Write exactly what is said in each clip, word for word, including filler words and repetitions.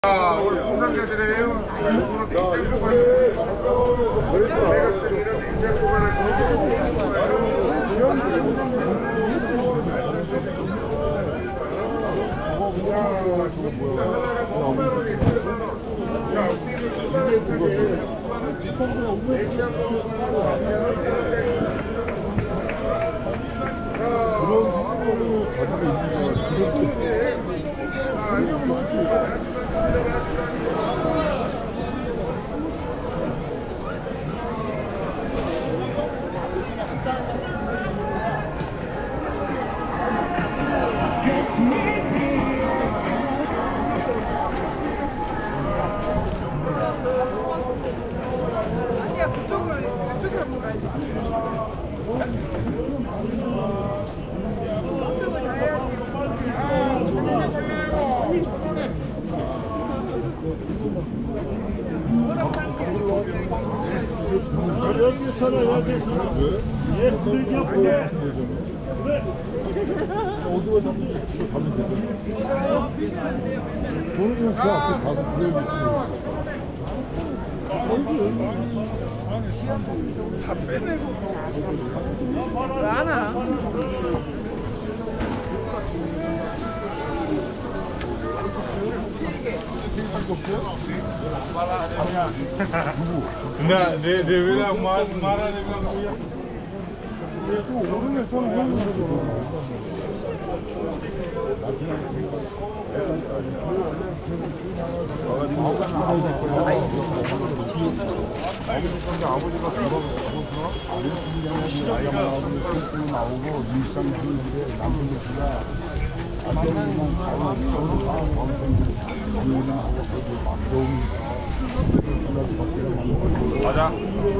자, 우리 동상자들이에요. 이거는 굉장히 뽑아야 내가 쓰는 이런 굉장히 뽑아야 아니야, 그쪽으로, 이쪽으로 한번 가야지. 그쪽을 다 해야지. 여기서는 여기서 예, 불기 없게 어디가 자꾸 집에 가면 되잖아. 저는 그냥 그 앞에 가서 그대로 있으면 다 빼내고. 왜 안 와? 나, 내, 내 왜라 말, 말하는 건 뭐야? 또 오르면 저는 하는 거잖아. 아버지가 돌아가서 나이가 나오고 나오고 일상 주는데 남편이가 만나는 가고 저는 방송들 장면을 하고 그래도 막 너무 맞아.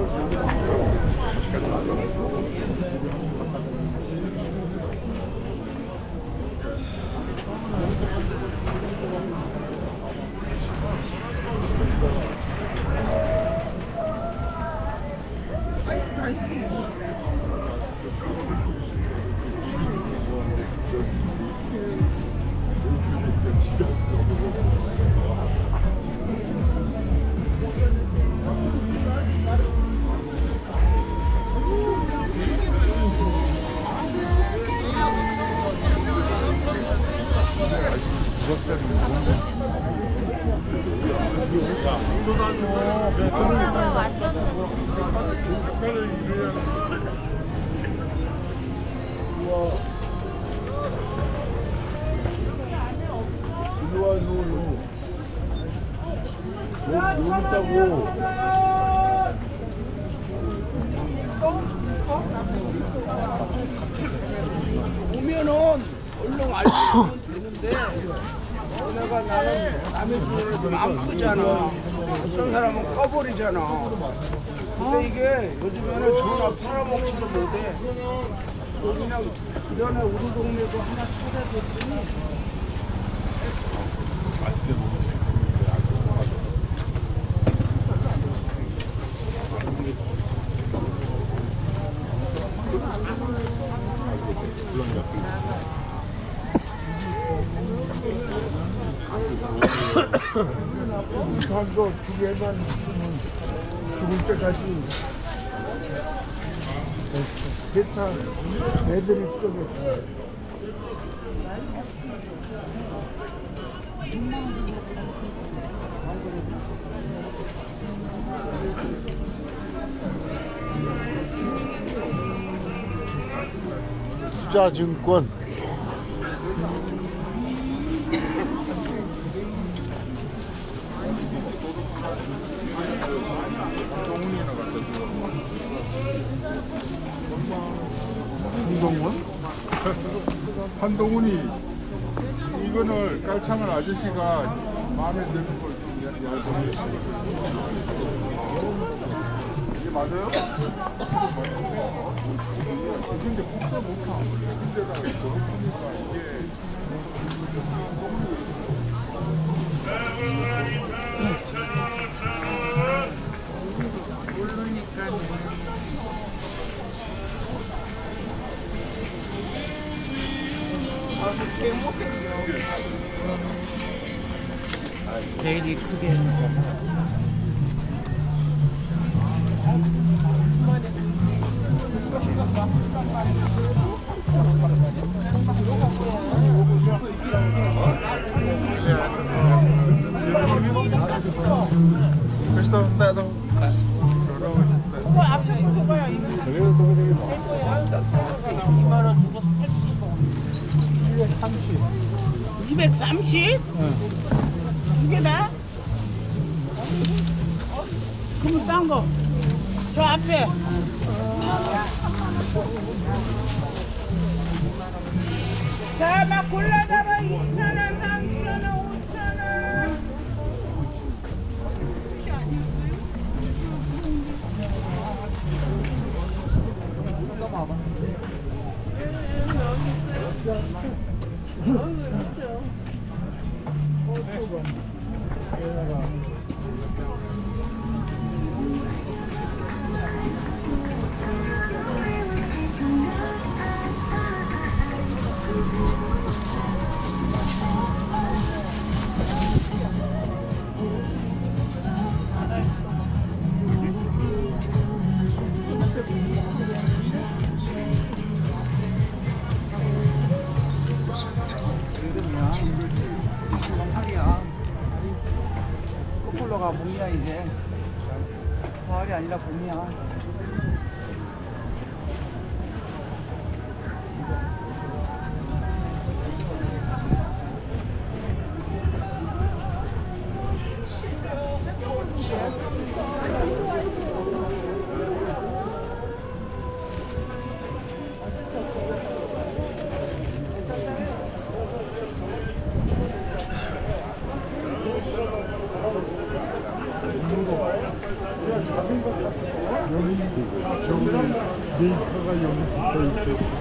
일로와 일로 여기 있다고. 오면은 얼른 알면 되는데 너네가 나는 남의 주문을 안 끄잖아. 어떤 사람은 꺼버리잖아. 근데 이게 요즘에는 전화 팔아먹지도 못해. 그냥 그전에 우리 동네도 하나 찾아줬더니 한거 두 개만 있으면 죽을 때까지 대타 애들이 쪼개. 투자증권 한동훈? 한동훈이 이거를 깔창을 아저씨가 마음에 드는 걸 좀 이야기하고 이게 맞아요? 근데 국가 못하 근데다가 저렇게니까 이게 아, 개 못생겨. 제일이 크게. 그거 앞에 거 줘봐요. 이만 원 주고 살수 있어. 이백삼십? 두 개다? 그럼 싼 거. 저 앞에. 자, 막 골라다봐. 이천 원, 삼천 원, 오천 원. 거꾸로가 봄이야 이제. 가을이 아니라 봄이야. 메이커가 여기 붙어 있어.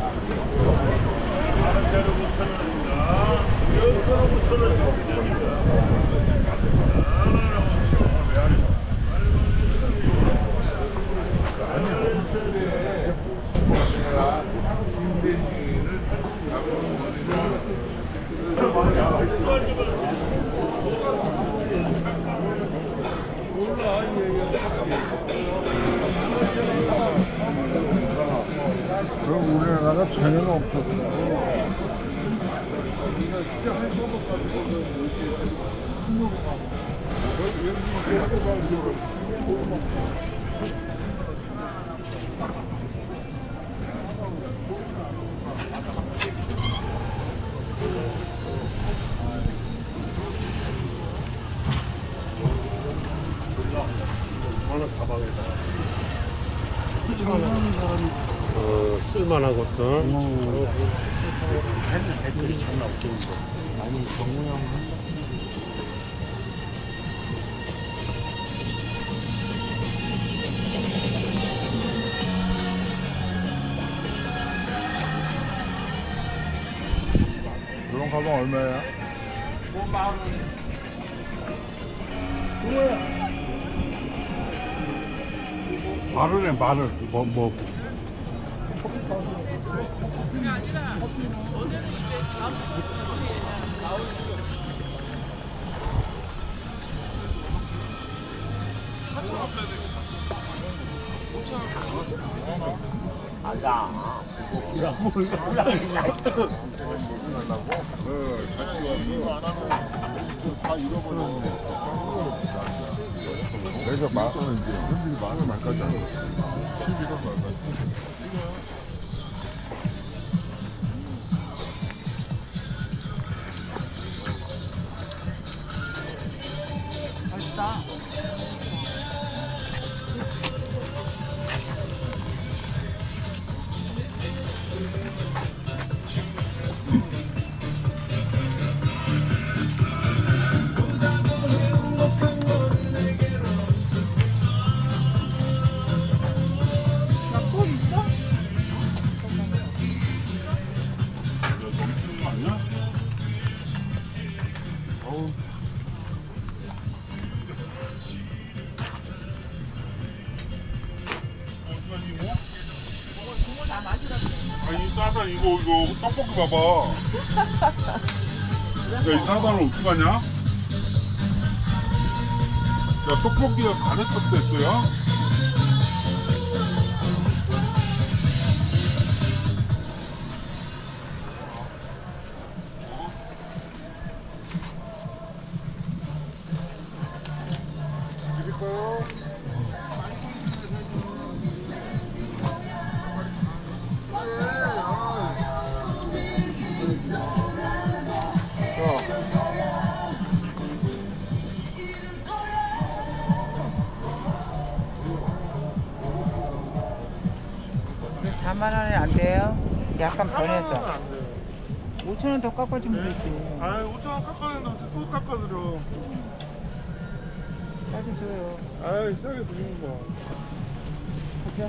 그럼 우리나라가 전혀 없거든. 어, 쓸만한 것들. 애들이 장난 없겠는데. 아니, 정우영. 이런 가방 얼마야? 만 원. 말을 해, 말을. 뭐, 뭐. 그게 아니라 어제는 이제 다음 같이 나오는 거. 내가 말하는 이제 흔들이 말을 말까지 안 해. 십일월 말까지. 맛있다. 아니 싸다 이거 이거 떡볶이 봐봐. 야 이 싸다는 어떻게 하냐? 야, 떡볶이가 가래떡 됐어요? 드릴까요? 사만 원에 안 돼요? 약간 변해서. 오천 원 더 깎아주면 되지. 아, 오천 원 깎아줬는데 또 깎아드려. 싸게 줘요. 아이, 싸게 드리는 거. 그죠?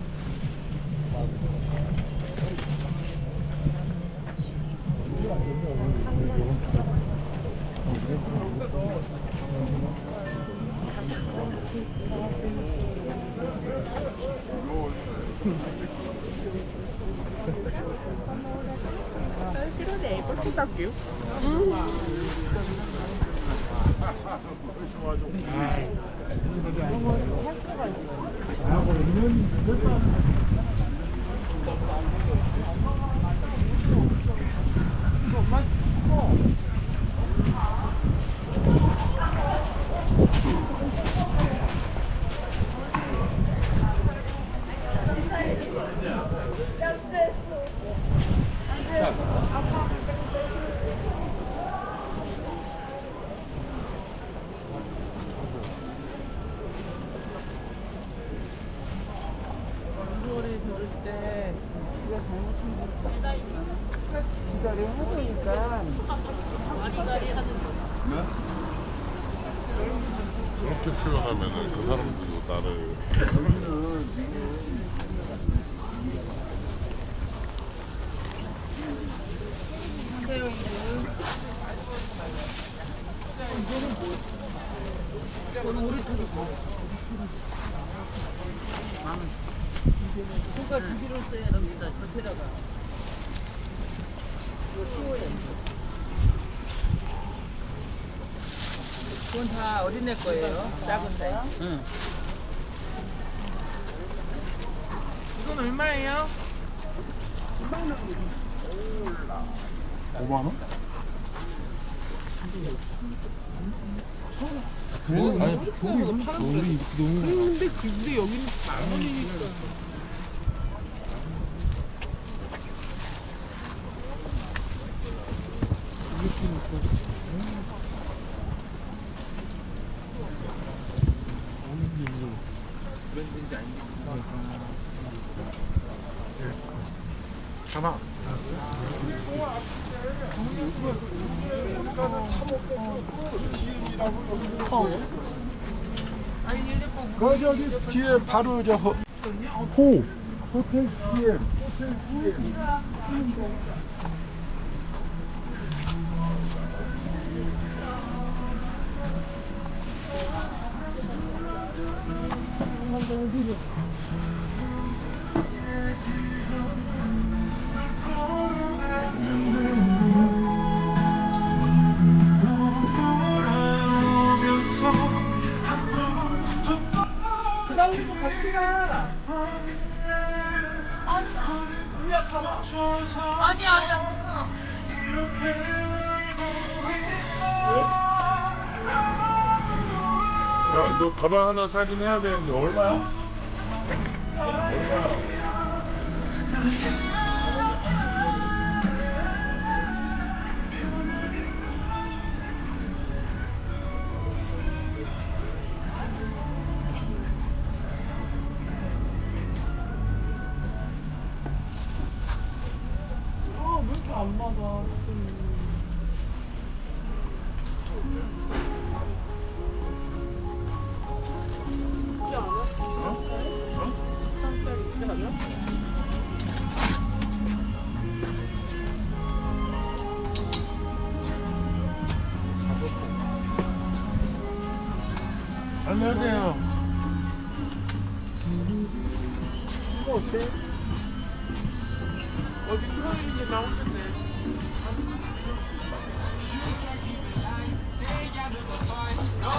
기다려 하니까 그렇게 표현하면은 그 사람들도 나를. 손가 두 개를 써야 됩니다. 겉에다가. 이거 키워야 돼. 그건 다 어린애 거예요. 작은 사이즈. 응. 이건 얼마예요? 오만 원? 아니, 저기 파는 너무 근데 근데 여기는 만 원이니까. 하나. 그 저기 뒤에 바로 저 호, 호 호텔 씨엠 호텔 씨엠 아니 아니야. 야, 너 가방 하나 사긴 해야 되는데 얼마야? 얼마야? 왜 이렇게 안 맞아? 안녕하세요. 이거 어때? 어디 들어있는 게 나오는데? 야,